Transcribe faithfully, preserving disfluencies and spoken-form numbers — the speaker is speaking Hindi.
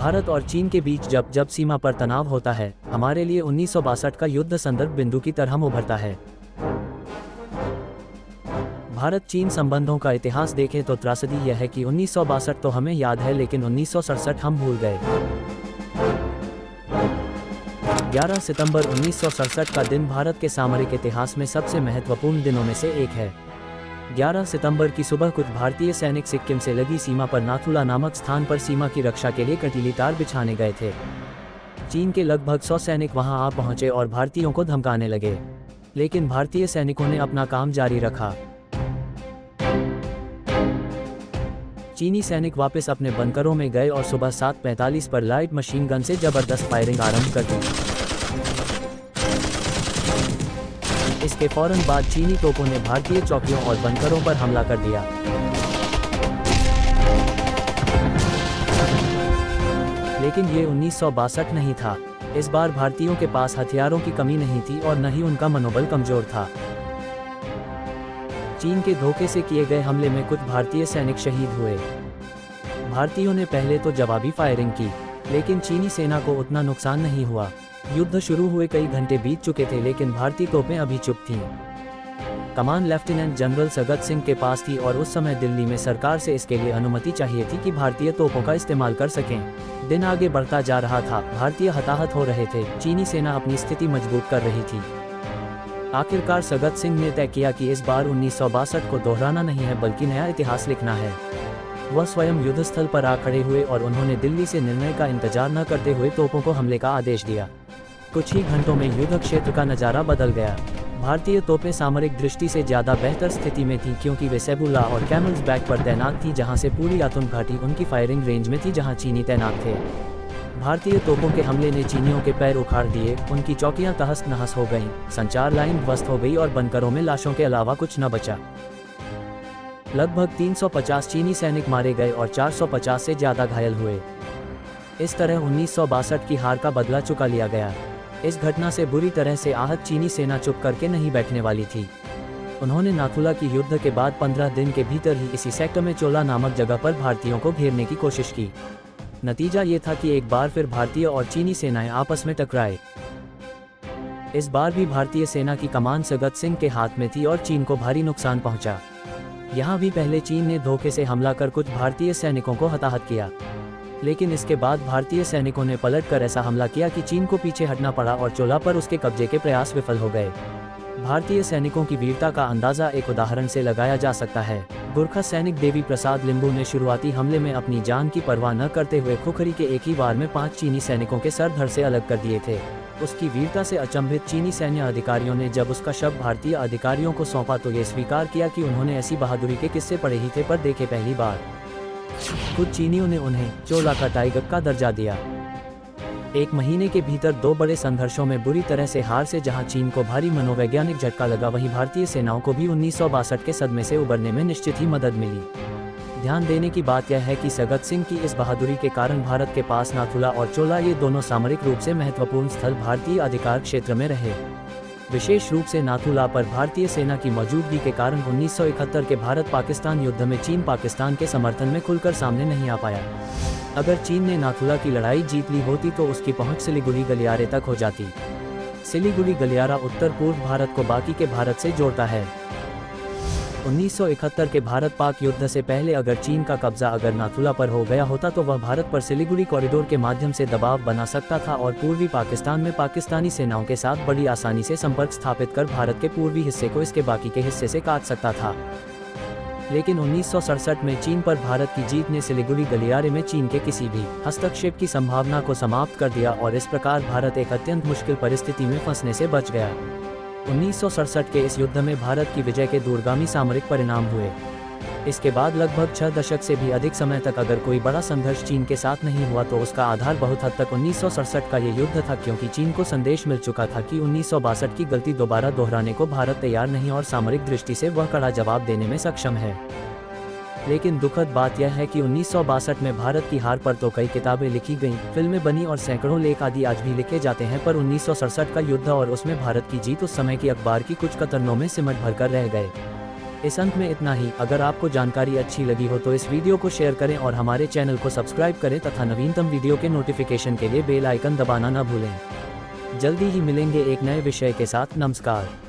भारत और चीन के बीच जब जब सीमा पर तनाव होता है, हमारे लिए उन्नीस सौ बासठ का युद्ध संदर्भ बिंदु की तरह उभरता है। भारत चीन संबंधों का इतिहास देखें तो त्रासदी यह है कि उन्नीस सौ बासठ तो हमें याद है, लेकिन उन्नीस सौ सड़सठ हम भूल गए। ग्यारह सितंबर उन्नीस सौ सड़सठ का दिन भारत के सामरिक इतिहास में सबसे महत्वपूर्ण दिनों में से एक है। ग्यारह सितंबर की सुबह कुछ भारतीय सैनिक सिक्किम से लगी सीमा पर नाथुला नामक स्थान पर सीमा की रक्षा के लिए कंटीली तार बिछाने गए थे। चीन के लगभग सौ सैनिक वहां आ पहुंचे और भारतीयों को धमकाने लगे, लेकिन भारतीय सैनिकों ने अपना काम जारी रखा। चीनी सैनिक वापस अपने बंकरों में गए और सुबह सात पैंतालीस पर लाइट मशीन गन से जबरदस्त फायरिंग आरंभ कर दी। इसके फौरन बाद चीनी तोपों ने भारतीय चौकियों और बंकरों पर हमला कर दिया। लेकिन ये उन्नीस सौ बासठ नहीं था। इस बार भारतीयों के पास हथियारों की कमी नहीं थी और न ही उनका मनोबल कमजोर था। चीन के धोखे से किए गए हमले में कुछ भारतीय सैनिक शहीद हुए। भारतीयों ने पहले तो जवाबी फायरिंग की, लेकिन चीनी सेना को उतना नुकसान नहीं हुआ। युद्ध शुरू हुए कई घंटे बीत चुके थे, लेकिन भारतीय तोपें अभी चुप थीं। कमान लेफ्टिनेंट जनरल सगत सिंह के पास थी और उस समय दिल्ली में सरकार से इसके लिए अनुमति चाहिए थी कि भारतीय तोपों का इस्तेमाल कर सकें। दिन आगे बढ़ता जा रहा था, भारतीय हताहत हो रहे थे, चीनी सेना अपनी स्थिति मजबूत कर रही थी। आखिरकार सगत सिंह ने तय किया कि इस बार उन्नीस सौ बासठ को दोहराना नहीं है, बल्कि नया इतिहास लिखना है। वह स्वयं युद्ध स्थल पर आ खड़े हुए और उन्होंने दिल्ली से निर्णय का इंतजार न करते हुए तोपों को हमले का आदेश दिया। कुछ ही घंटों में युद्ध क्षेत्र का नजारा बदल गया। भारतीय तोपें सामरिक दृष्टि से ज्यादा बेहतर स्थिति में थीं, क्योंकि वे सेबुला और कैमल्स बैक पर तैनात थीं, जहां से पूरी यातुन घाटी उनकी फायरिंग रेंज में थी, जहां चीनी तैनात थे। भारतीय तोपों के हमले ने चीनियों के पैर उखाड़ दिए, उनकी चौकियां तहस नहस हो गईं, संचार लाइन ध्वस्त हो गई और बंकरों में लाशों के अलावा कुछ न बचा। लगभग तीन सौ पचास चीनी सैनिक मारे गए और चार सौ पचास से ज्यादा घायल हुए। इस तरह उन्नीस सौ बासठ की हार का बदला चुका लिया गया। इस घटना से बुरी तरह से आहत चीनी सेना चुप करके नहीं बैठने वाली थी। उन्होंने नाथुला की युद्ध के बाद पंद्रह दिन के भीतर ही इसी सेक्टर में चोला नामक जगह पर भारतीयों को घेरने की कोशिश की। नतीजा ये था कि एक बार फिर भारतीय और चीनी सेनाएं आपस में टकराए। इस बार भी भारतीय सेना की कमान सगत सिंह के हाथ में थी और चीन को भारी नुकसान पहुंचा। यहाँ भी पहले चीन ने धोखे से हमला कर कुछ भारतीय सैनिकों को हताहत किया, लेकिन इसके बाद भारतीय सैनिकों ने पलटकर ऐसा हमला किया कि चीन को पीछे हटना पड़ा और चोला पर उसके कब्जे के प्रयास विफल हो गए। भारतीय सैनिकों की वीरता का अंदाजा एक उदाहरण से लगाया जा सकता है। गोरखा सैनिक देवी प्रसाद लिंबू ने शुरुआती हमले में अपनी जान की परवाह न करते हुए खुखरी के एक ही वार में पांच चीनी सैनिकों के सर धड़ से अलग कर दिए थे। उसकी वीरता से अचंभित चीनी सैन्य अधिकारियों ने जब उसका शव भारतीय अधिकारियों को सौंपा तो ये स्वीकार किया कि उन्होंने ऐसी बहादुरी के किस्से पढ़े ही थे, पर देखे पहली बार। कुछ चीनियों ने उन्हें चोला का टाइगर का दर्जा दिया। एक महीने के भीतर दो बड़े संघर्षों में बुरी तरह से हार से जहां चीन को भारी मनोवैज्ञानिक झटका लगा, वहीं भारतीय सेनाओं को भी उन्नीस सौ बासठ के सदमे से उबरने में निश्चित ही मदद मिली। ध्यान देने की बात यह है कि सगत सिंह की इस बहादुरी के कारण भारत के पास नाथुला और चोला ये दोनों सामरिक रूप से महत्वपूर्ण स्थल भारतीय अधिकार क्षेत्र में रहे। विशेष रूप से नाथुला पर भारतीय सेना की मौजूदगी के कारण उन्नीस सौ इकहत्तर के भारत पाकिस्तान युद्ध में चीन पाकिस्तान के समर्थन में खुलकर सामने नहीं आ पाया। अगर चीन ने नाथुला की लड़ाई जीत ली होती तो उसकी पहुंच सिलीगुड़ी गलियारे तक हो जाती। सिलीगुड़ी गलियारा उत्तर पूर्व भारत को बाकी के भारत से जोड़ता है। उन्नीस सौ इकहत्तर के भारत पाक युद्ध से पहले अगर चीन का कब्जा अगर नाथुला पर हो गया होता तो वह भारत पर सिलीगुड़ी कॉरिडोर के माध्यम से दबाव बना सकता था और पूर्वी पाकिस्तान में पाकिस्तानी सेनाओं के साथ बड़ी आसानी से संपर्क स्थापित कर भारत के पूर्वी हिस्से को इसके बाकी के हिस्से से काट सकता था। लेकिन उन्नीस सौ सड़सठ में चीन पर भारत की जीत ने सिलीगुड़ी गलियारे में चीन के किसी भी हस्तक्षेप की संभावना को समाप्त कर दिया और इस प्रकार भारत एक अत्यंत मुश्किल परिस्थिति में फंसने से बच गया। उन्नीस सौ सड़सठ के इस युद्ध में भारत की विजय के दूरगामी सामरिक परिणाम हुए। इसके बाद लगभग छह दशक से भी अधिक समय तक अगर कोई बड़ा संघर्ष चीन के साथ नहीं हुआ तो उसका आधार बहुत हद तक उन्नीस सौ सड़सठ का ये युद्ध था, क्योंकि चीन को संदेश मिल चुका था कि उन्नीस सौ बासठ की गलती दोबारा दोहराने को भारत तैयार नहीं और सामरिक दृष्टि से वह कड़ा जवाब देने में सक्षम है। लेकिन दुखद बात यह है कि उन्नीस सौ बासठ में भारत की हार पर तो कई किताबें लिखी गईं, फिल्में बनी और सैकड़ों लेख आदि आज भी लिखे जाते हैं, पर उन्नीस सौ सड़सठ का युद्ध और उसमें भारत की जीत उस समय की अखबार की कुछ कतरनों में सिमट भरकर रह गए। इस अंक में इतना ही। अगर आपको जानकारी अच्छी लगी हो तो इस वीडियो को शेयर करें और हमारे चैनल को सब्सक्राइब करें तथा नवीनतम वीडियो के नोटिफिकेशन के लिए बेल आइकन दबाना न भूलें। जल्दी ही मिलेंगे एक नए विषय के साथ। नमस्कार।